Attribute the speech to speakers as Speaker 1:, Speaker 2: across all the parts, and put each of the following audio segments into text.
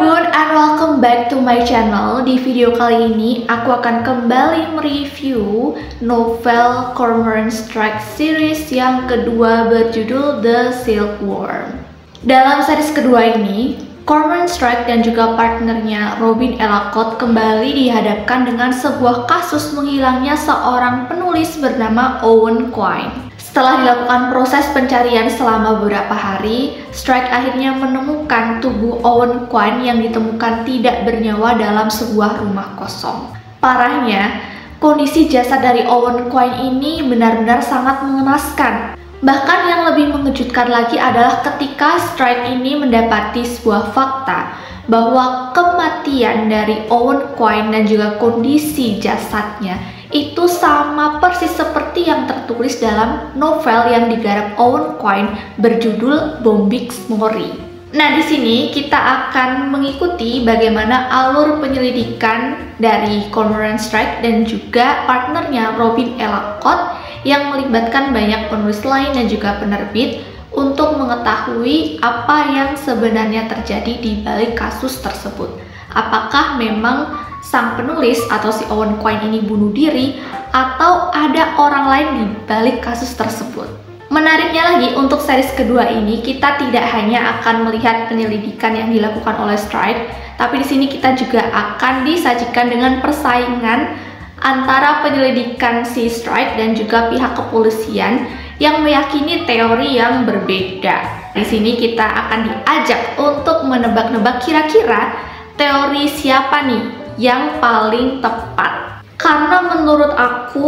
Speaker 1: everyone and welcome back to my channel. Di video kali ini aku akan kembali mereview novel Cormoran Strike series yang kedua berjudul The Silkworm. Dalam series kedua ini, Cormoran Strike dan juga partnernya Robin Ellacott kembali dihadapkan dengan sebuah kasus menghilangnya seorang penulis bernama Owen Quine. Setelah dilakukan proses pencarian selama beberapa hari, Strike akhirnya menemukan tubuh Owen Quine yang ditemukan tidak bernyawa dalam sebuah rumah kosong. Parahnya, kondisi jasad dari Owen Quine ini benar-benar sangat mengenaskan. Bahkan yang lebih mengejutkan lagi adalah ketika Strike ini mendapati sebuah fakta bahwa kematian dari Owen Quine dan juga kondisi jasadnya itu sama persis seperti yang tertulis dalam novel yang digarap Owen Quine berjudul Bombix Mori. Nah, di sini kita akan mengikuti bagaimana alur penyelidikan dari Cormoran Strike dan juga partnernya Robin Ellacott yang melibatkan banyak penulis lain dan juga penerbit untuk mengetahui apa yang sebenarnya terjadi di balik kasus tersebut. Apakah memang sang penulis atau si Owen Quine ini bunuh diri atau ada orang lain di balik kasus tersebut. Menariknya lagi, untuk series kedua ini kita tidak hanya akan melihat penyelidikan yang dilakukan oleh Strike, tapi di sini kita juga akan disajikan dengan persaingan antara penyelidikan si Strike dan juga pihak kepolisian yang meyakini teori yang berbeda. Di sini kita akan diajak untuk menebak-nebak kira-kira teori siapa nih yang paling tepat. Karena menurut aku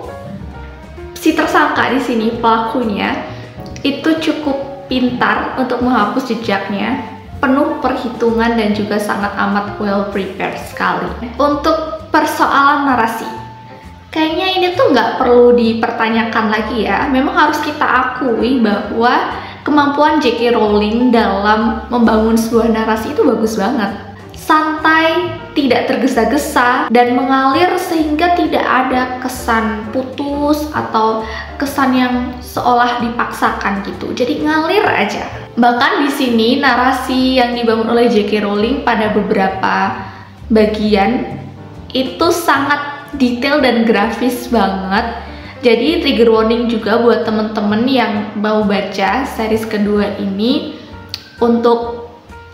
Speaker 1: si tersangka di sini, pelakunya itu cukup pintar untuk menghapus jejaknya, penuh perhitungan dan juga sangat amat well prepared sekali. Untuk persoalan narasi, kayaknya ini tuh nggak perlu dipertanyakan lagi ya. Memang harus kita akui bahwa kemampuan J.K. Rowling dalam membangun sebuah narasi itu bagus banget. Santai, tidak tergesa-gesa, dan mengalir sehingga tidak ada kesan putus atau kesan yang seolah dipaksakan gitu. Jadi ngalir aja. Bahkan di sini narasi yang dibangun oleh J.K. Rowling pada beberapa bagian itu sangat detail dan grafis banget. Jadi trigger warning juga buat temen-temen yang mau baca series kedua ini untuk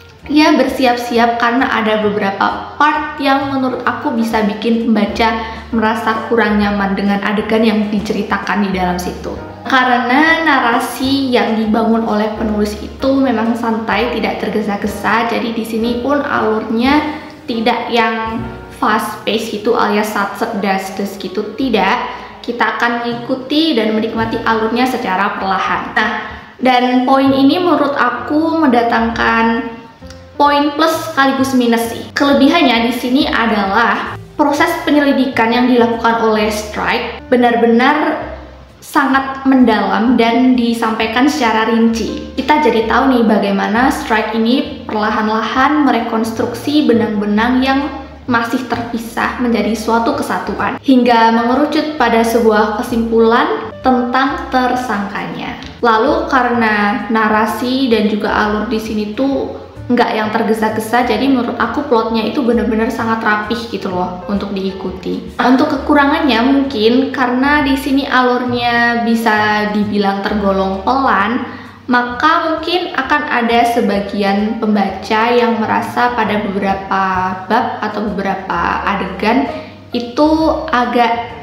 Speaker 1: ya bersiap-siap, karena ada beberapa part yang menurut aku bisa bikin pembaca merasa kurang nyaman dengan adegan yang diceritakan di dalam situ. Karena narasi yang dibangun oleh penulis itu memang santai, tidak tergesa-gesa. Jadi di sini pun alurnya tidak yang fast pace gitu alias sat-set das-das gitu, tidak. Kita akan mengikuti dan menikmati alurnya secara perlahan. Nah, dan poin ini menurut aku mendatangkan poin plus sekaligus minus sih. Kelebihannya di sini adalah proses penyelidikan yang dilakukan oleh Strike benar-benar sangat mendalam dan disampaikan secara rinci. Kita jadi tahu nih bagaimana Strike ini perlahan-lahan merekonstruksi benang-benang yang masih terpisah menjadi suatu kesatuan hingga mengerucut pada sebuah kesimpulan tentang tersangkanya. Lalu karena narasi dan juga alur di sini tuh nggak yang tergesa-gesa, jadi menurut aku plotnya itu benar-benar sangat rapih gitu loh untuk diikuti. Untuk kekurangannya mungkin karena di sini alurnya bisa dibilang tergolong pelan, maka mungkin akan ada sebagian pembaca yang merasa pada beberapa bab atau beberapa adegan itu agak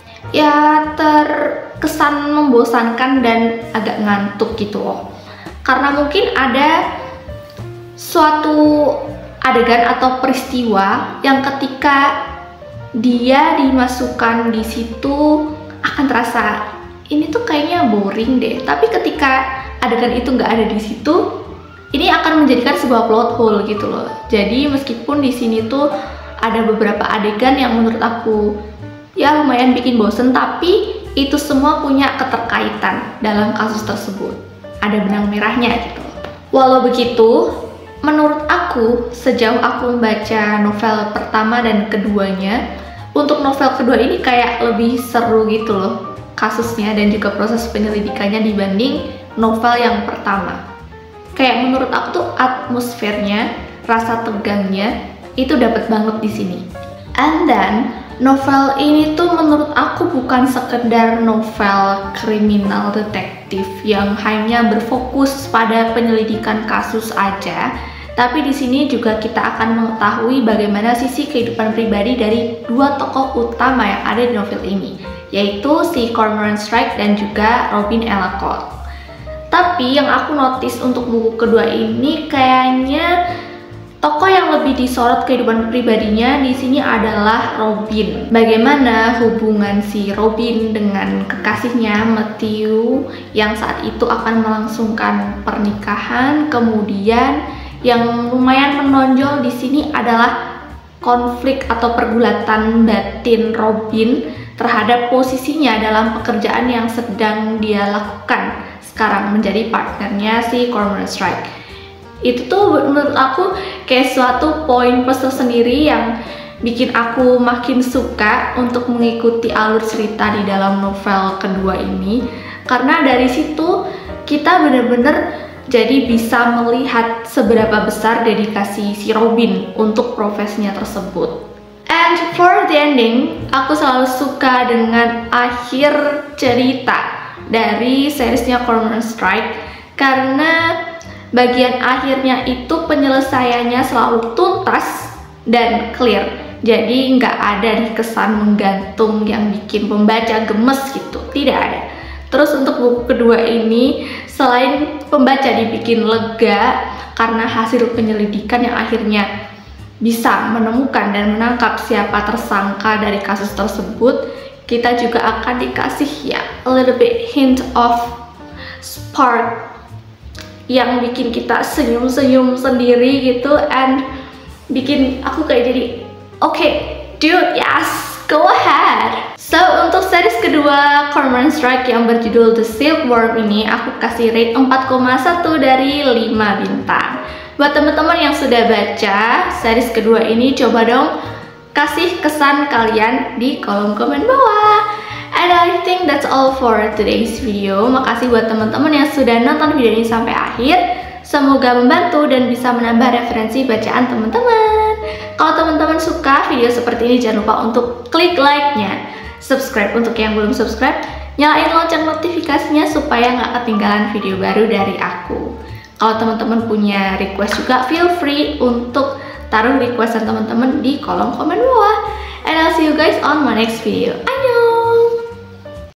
Speaker 1: ya terkesan membosankan dan agak ngantuk gitu loh. Karena mungkin ada suatu adegan atau peristiwa yang ketika dia dimasukkan di situ akan terasa ini tuh kayaknya boring deh, tapi ketika adegan itu nggak ada di situ, ini akan menjadikan sebuah plot hole gitu loh. Jadi meskipun di sini tuh ada beberapa adegan yang menurut aku ya lumayan bikin bosen, tapi itu semua punya keterkaitan dalam kasus tersebut. Ada benang merahnya gitu. Walau begitu, menurut aku, sejauh aku membaca novel pertama dan keduanya, untuk novel kedua ini kayak lebih seru gitu loh kasusnya dan juga proses penyelidikannya dibanding novel yang pertama. Kayak menurut aku tuh atmosfernya rasa tegangnya itu dapat banget di sini. And then novel ini tuh menurut aku bukan sekedar novel kriminal detektif yang hanya berfokus pada penyelidikan kasus aja, tapi di sini juga kita akan mengetahui bagaimana sisi kehidupan pribadi dari dua tokoh utama yang ada di novel ini, yaitu si Cormoran Strike dan juga Robin Ellacott. Tapi yang aku notice untuk buku kedua ini kayaknya tokoh yang lebih disorot kehidupan pribadinya di sini adalah Robin. Bagaimana hubungan si Robin dengan kekasihnya Matthew yang saat itu akan melangsungkan pernikahan. Kemudian yang lumayan menonjol di sini adalah konflik atau pergulatan batin Robin terhadap posisinya dalam pekerjaan yang sedang dia lakukan sekarang menjadi partnernya si Cormoran Strike. Itu tuh menurut aku kayak suatu poin plus sendiri yang bikin aku makin suka untuk mengikuti alur cerita di dalam novel kedua ini, karena dari situ kita bener-bener jadi bisa melihat seberapa besar dedikasi si Robin untuk profesinya tersebut. And for the ending, aku selalu suka dengan akhir cerita dari seriesnya Cormoran Strike, karena bagian akhirnya itu penyelesaiannya selalu tuntas dan clear, jadi nggak ada nih kesan menggantung yang bikin pembaca gemes gitu, tidak ada. Terus untuk buku kedua ini, selain pembaca dibikin lega karena hasil penyelidikan yang akhirnya bisa menemukan dan menangkap siapa tersangka dari kasus tersebut, kita juga akan dikasih ya a little bit hint of spark yang bikin kita senyum-senyum sendiri gitu, and bikin aku kayak jadi okay, dude, yes, go ahead. So untuk series kedua Cormoran Strike yang berjudul The Silkworm ini aku kasih rate 4,1 dari 5 bintang. Buat teman-teman yang sudah baca series kedua ini, coba dong kasih kesan kalian di kolom komen bawah. And I think that's all for today's video. Makasih buat teman-teman yang sudah nonton video ini sampai akhir. Semoga membantu dan bisa menambah referensi bacaan teman-teman. Kalau teman-teman suka video seperti ini, jangan lupa untuk klik like-nya, subscribe untuk yang belum subscribe, nyalain lonceng notifikasinya supaya nggak ketinggalan video baru dari aku. Kalau teman-teman punya request juga, feel free untuk taruh requestan teman-teman di kolom komen bawah. And I'll see you guys on my next video.